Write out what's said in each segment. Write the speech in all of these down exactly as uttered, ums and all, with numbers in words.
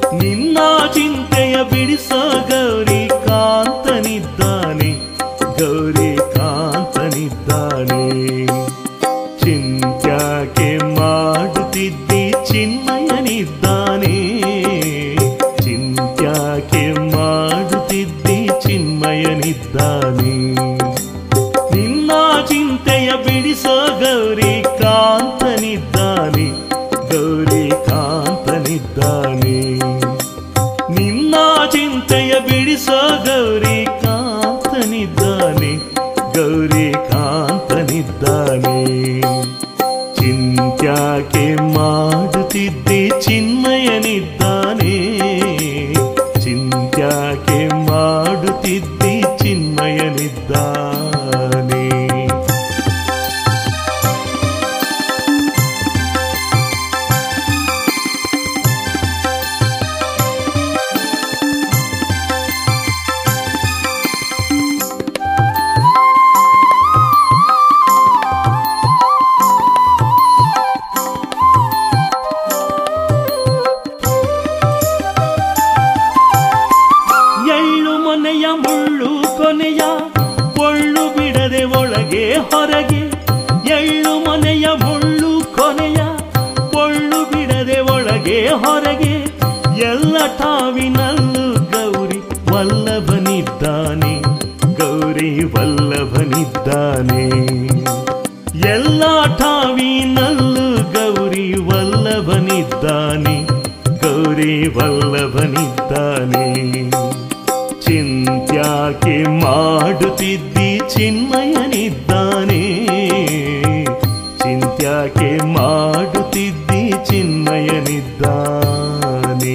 ನಿನ್ನ ಚಿಂತೆಯ ಬಿಡಿಸೋ ಗೌರಿ ಕಾಂತನಿದ್ದಾನೆ, ಗೌರಿ ಕಾಂತನಿದ್ದಾನೆ. ಚಿಂತ್ಯಾಕೆ ಮಾಡುತ್ತಿದ್ದಿ ಚಿನ್ಮಯನಿದ್ದಾನೆ, ಚಿಂತ್ಯಾಕೆ ಮಾಡುತ್ತಿದ್ದಿ ಚಿನ್ಮಯನಿದ್ದಾನೆ. ನಿನ್ನ ಚಿಂತೆಯ ಬಿಡಿಸೋ ಗೌರಿ ಕಾಂತನಿದ್ದಾನೆ, ಗೌರಿ ಕಾಂತನಿದ್ದಾನೆ. ನಿನ್ನ ಚಿಂತೆಯ ಬಿಡಿಸೋ ಗೌರಿ ಕಾಂತನಿದ್ದಾನೆ, ಗೌರಿ ಕಾಂತನಿದ್ದಾನೆ. ಚಿಂತ್ಯಾಕೆ ಮಾಡುತ್ತಿದ್ದಿ ಚಿನ್ಮಯನಿದ್ದಾನೆ, ಚಿಂತ್ಯಾಕೆ ಮಾಡುತ್ತಿದ್ದಿ ಚಿನ್ಮಯನಿದ್ದಾನೆ. ಮುಳ್ಳು ಕೊನೆಯ ಪೊಳ್ಳು ಬಿಡದೆ ಒಳಗೆ ಹೊರಗೆ, ಎಳ್ಳು ಮನೆಯ ಮುಳ್ಳು ಕೊನೆಯ ಪೊಳ್ಳು ಬಿಡದೆ ಒಳಗೆ ಹೊರಗೆ, ಎಲ್ಲ ಠಾವಿನಲ್ಲೂ ಗೌರಿ ವಲ್ಲಭನಿದ್ದಾನೆ, ಗೌರಿ ವಲ್ಲಭನಿದ್ದಾನೆ. ಎಲ್ಲ ಠಾವಿನಲ್ಲೂ ಗೌರಿ ವಲ್ಲಭನಿದ್ದಾನೆ, ಗೌರಿ ವಲ್ಲಭನಿದ್ದಾನೆ. ಚಿಂತ್ಯಾಕೆ ಮಾಡುತ್ತಿದ್ದಿ ಚಿನ್ಮಯನಿದ್ದಾನೆ, ಚಿಂತ್ಯಾಕೆ ಮಾಡುತ್ತಿದ್ದಿ ಚಿನ್ಮಯನಿದ್ದಾನೆ.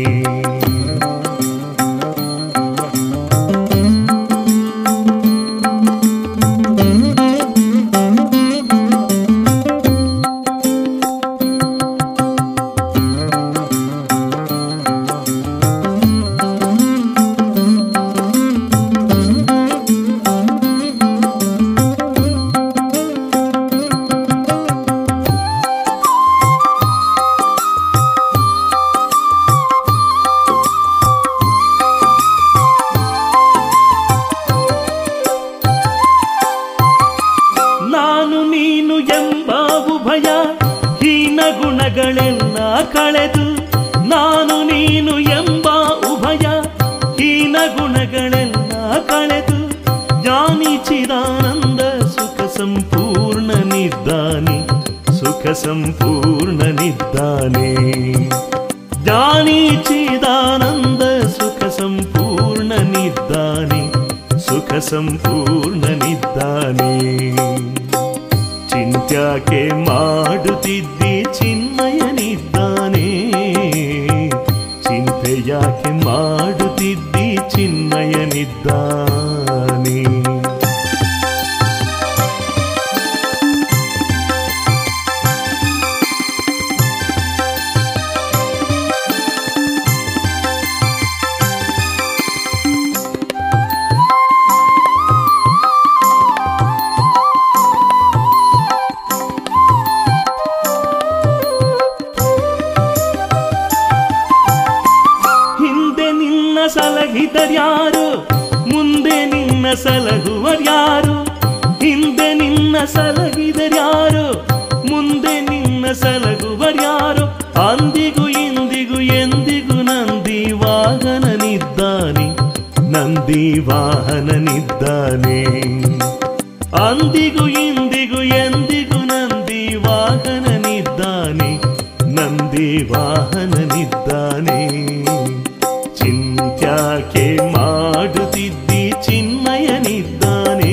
ನಾನು ನೀನು ಎಂಬ ಉಭಯ ಹೀನ ಗುಣಗಳೆಲ್ಲ ಕಳೆದು, ನಾನು ನೀನು ಎಂಬ ಉಭಯ ಹೀನ ಗುಣಗಳೆಲ್ಲ ಕಳೆದು, ಜ್ಞಾನಿ ಚಿದಾನಂದ ಸುಖ ಸಂಪೂರ್ಣನಿದ್ದಾನೆ, ಸುಖ ಸಂಪೂರ್ಣನಿದ್ದಾನೆ. ಜ್ಞಾನಿ ಚಿದಾನಂದ ಸುಖ ಸಂಪೂರ್ಣನಿದ್ದಾನೆ, ಸುಖ ಸಂಪೂರ್ಣನಿದ್ದಾನೆ. ಚಿಂತ್ಯಾಕೆ ಮಾಡುತ್ತಿದ್ದಿ ಚಿನ್ಮಯನಿದ್ದಾನೆ, ಚಿಂತೆಯಾಕೆ ಮಾಡುತ್ತಿದ್ದಿ ಚಿನ್ಮಯನಿದ್ದಾನೆ. ಸಲಹಿದರ್ಯಾರು ಮುಂದೆ ನಿನ್ನ ಸಲಹುವರ್ಯಾರು, ಹಿಂದೆ ನಿನ್ನ ಸಲಹಿದರ್ಯಾರು ಮುಂದೆ ನಿನ್ನ ಸಲಹುವರ್ಯಾರು. ಅಂದಿಗೂ ಇಂದಿಗೂ ಎಂದಿಗೂ ನಂದಿ ವಾಹನನಿದ್ದಾನೆ, ನಂದಿ ವಾಹನನಿದ್ದಾನೆ. ಅಂದಿಗೂ ಇಂದಿಗೂ ಎಂದಿಗೂ ನಂದಿ ವಾಹನನಿದ್ದಾನೆ, ನಂದಿ ವಾಹನನಿದ್ದಾನೆ. ಚಿಂತ್ಯಾಕೆ ಮಾಡುತ್ತಿದ್ದಿ ಚಿನ್ಮಯನಿದ್ದಾನೆ,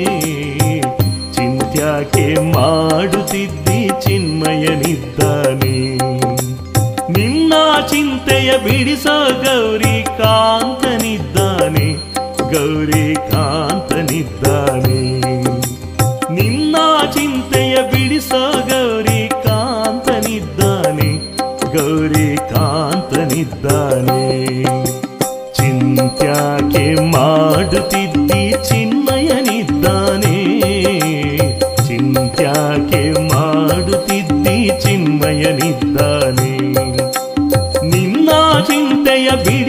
ಚಿಂತ್ಯಾಕೆ ಮಾಡುತ್ತಿದ್ದಿ ಚಿನ್ಮಯನಿದ್ದಾನೆ. ನಿನ್ನ ಚಿಂತೆಯ ಬಿಡಿಸೋ ಗೌರಿ ಕಾಂತನಿದ್ದಾನೆ, ಗೌರಿ ಕಾಂತನಿದ್ದಾನೆ. ನಿನ್ನ ಚಿಂತೆಯ ಬಿಡಿಸೋ ಗೌರಿ ಕಾಂತನಿದ್ದಾನೆ, ಗೌರಿ ಕಾಂತನಿದ್ದಾನೆ. ಚಿಂತ್ಯಾಕೆ ಮಾಡುತ್ತಿದ್ದಿ ಚಿನ್ಮಯನಿದ್ದಾನೆ, ಚಿಂತ್ಯಾಕೆ ಮಾಡುತ್ತಿದ್ದಿ ಚಿನ್ಮಯನಿದ್ದಾನೆ. ನಿನ್ನ ಚಿಂತೆಯ ಬಿಡ